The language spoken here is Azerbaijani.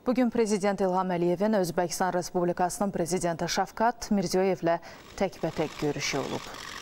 Bugün Prezident İlham Əliyevin Özbəkistan Respublikasının Prezidenti Şavkat Mirziyoyevlə təkbətək görüşü olub.